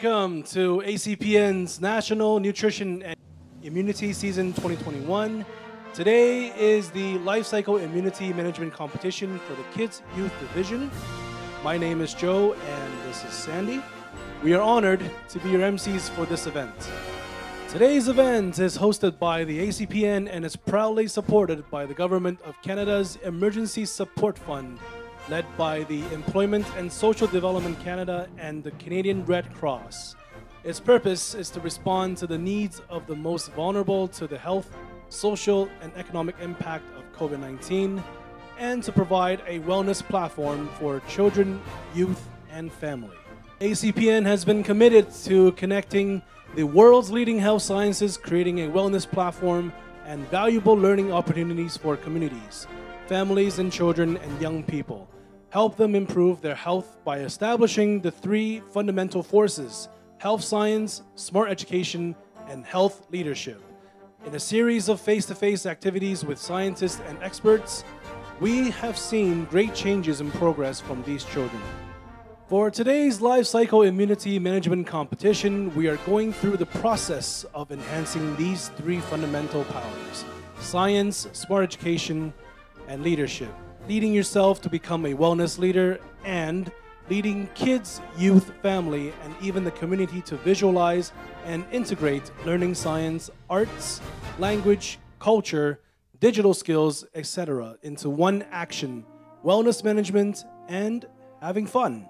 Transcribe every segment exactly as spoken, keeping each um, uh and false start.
welcome to A C P N's National Nutrition and Immunity Season twenty twenty-one. Today is the Life Cycle Immunity Management Competition for the Kids Youth Division. My name is Joe and this is Sandy. We are honored to be your M Cs for this event. Today's event is hosted by the A C P N and is proudly supported by the Government of Canada's Emergency Support Fund, led by the Employment and Social Development Canada and the Canadian Red Cross. Its purpose is to respond to the needs of the most vulnerable to the health, social, and economic impact of COVID nineteen, and to provide a wellness platform for children, youth, and family. A C P N has been committed to connecting the world's leading health sciences, creating a wellness platform and valuable learning opportunities for communities, families, and children and young people. Help them improve their health by establishing the three fundamental forces: health science, smart education, and health leadership. In a series of face-to-face activities with scientists and experts, we have seen great changes in progress from these children. For today's Life Cycle Immunity Management Competition, we are going through the process of enhancing these three fundamental powers: science, smart education, and leadership. Leading yourself to become a wellness leader, and leading kids, youth, family, and even the community to visualize and integrate learning science, arts, language, culture, digital skills, et cetera into one action: wellness management and having fun.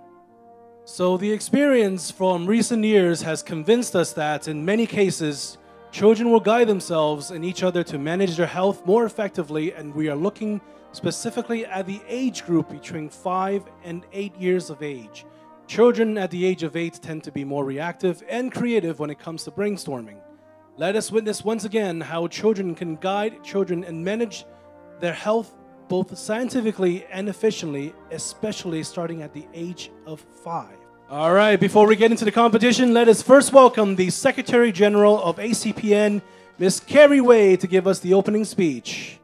So the experience from recent years has convinced us that in many cases, children will guide themselves and each other to manage their health more effectively, and we are looking specifically at the age group between five and eight years of age. Children at the age of eight tend to be more reactive and creative when it comes to brainstorming. Let us witness once again how children can guide children and manage their health both scientifically and efficiently, especially starting at the age of five. All right, before we get into the competition, let us first welcome the Secretary General of A C P N, Miz Carrie Wei, to give us the opening speech.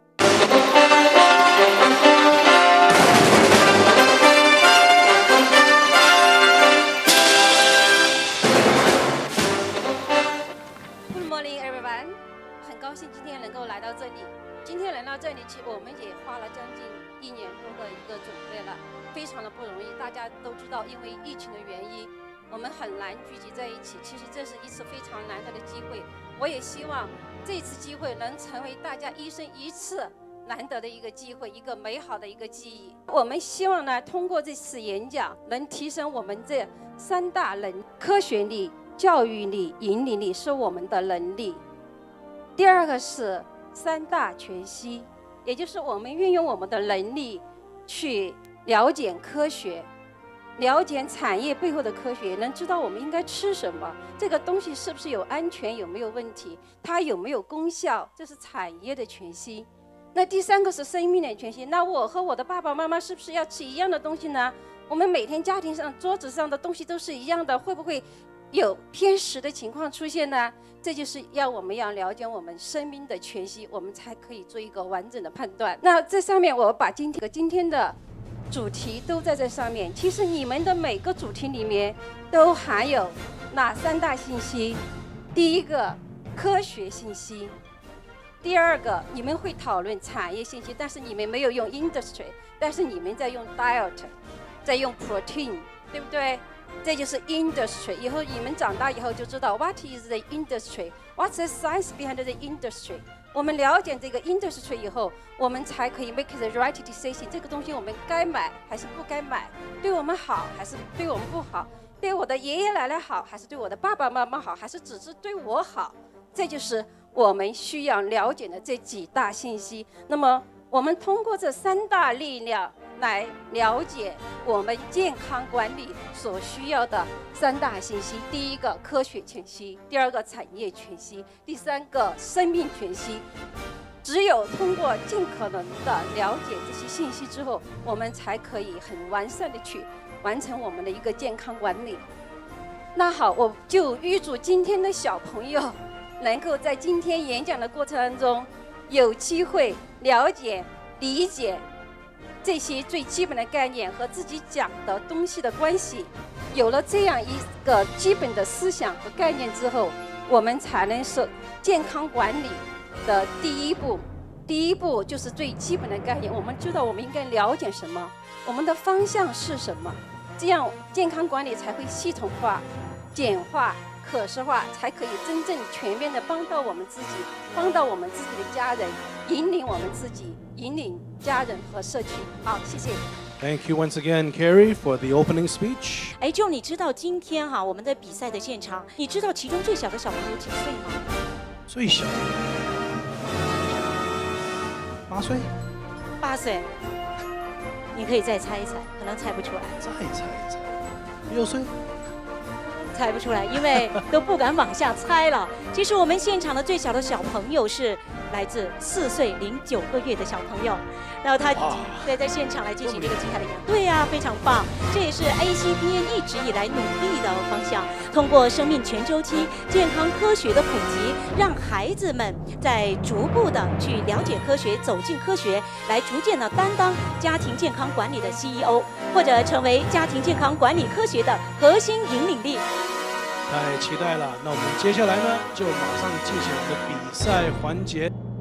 Good morning, everyone. 很高兴今天能够来到这里。今天来到这里，其实我们也花了将近一年多的一个准备了，非常的不容易。大家都知道，因为疫情的原因，我们很难聚集在一起。其实这是一次非常难得的机会。我也希望这次机会能成为大家一生一次难得的一个机会，一个美好的一个记忆。我们希望呢，通过这次演讲，能提升我们这三大能：科学力、教育力、引领力是我们的能力。第二个是三大全息，也就是我们运用我们的能力去了解科学，了解产业背后的科学，能知道我们应该吃什么，这个东西是不是有安全，有没有问题，它有没有功效，这是产业的全息。那第三个是生命的全息，那我和我的爸爸妈妈是不是要吃一样的东西呢？我们每天家庭上桌子上的东西都是一样的，会不会有偏食的情况出现呢？这就是要我们要了解我们生命的全息，我们才可以做一个完整的判断。那这上面我把今天今天的主题都在这上面。其实你们的每个主题里面都含有哪三大信息？第一个，科学信息；第二个，你们会讨论产业信息，但是你们没有用 industry， 但是你们在用 diet， 在用 protein， 对不对？这就是 industry。以后你们长大以后就知道 what is the industry, what's the science behind the industry。我们了解这个 industry 以后，我们才可以 make the right decision。这个东西我们该买还是不该买？对我们好还是对我们不好？对我的爷爷奶奶好，还是对我的爸爸妈妈好，还是只是对我好？这就是我们需要了解的这几大信息。那么我们通过这三大力量来了解我们健康管理所需要的三大信息：第一个，科学全息；第二个，产业全息；第三个，生命全息。只有通过尽可能的了解这些信息之后，我们才可以很完善的去完成我们的一个健康管理。那好，我就预祝今天的小朋友能够在今天演讲的过程当中有机会了解、理解这些最基本的概念和自己讲的东西的关系， 有了这样一个基本的思想和概念之后，我们才能说健康管理的第一步。第一步就是最基本的概念，我们知道我们应该了解什么，我们的方向是什么，这样健康管理才会系统化、简化、可视化，才可以真正全面的帮到我们自己，帮到我们自己的家人，引领我们自己，引领家人和社区。好，谢谢。 Thank you once again, Carrie, for the opening speech. 哎，就你知道今天哈、啊、我们的比赛的现场，你知道其中最小的小朋友几岁吗？ 最小，八岁。 八岁。你可以再猜一猜，可能猜不出来。 再猜一猜，六岁。 猜不出来，因为都不敢往下猜了。其实我们现场的最小的小朋友是来自四岁零九个月的小朋友，然后他在在现场来进行这个吉他的演奏。对呀、啊，非常棒，这也是 A C P N 一直以来努力的方向。通过生命全周期健康科学的普及，让孩子们在逐步的去了解科学，走进科学，来逐渐的担当家庭健康管理的 C E O， 或者成为家庭健康管理科学的核心引领力。 太期待了！那我们接下来呢，就马上进行我们的比赛环节。